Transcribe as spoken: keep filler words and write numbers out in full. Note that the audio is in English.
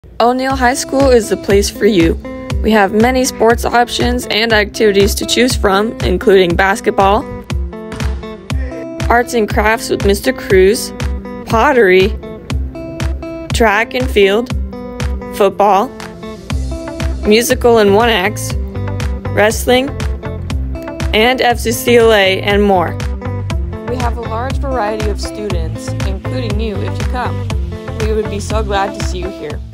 O'Neill High School is the place for you. We have many sports options and activities to choose from, including basketball, arts and crafts with Mister Cruz, pottery, track and field, football, musical and one acts, wrestling, and F C C L A and more. We have a large variety of students, including you if you come. We would be so glad to see you here.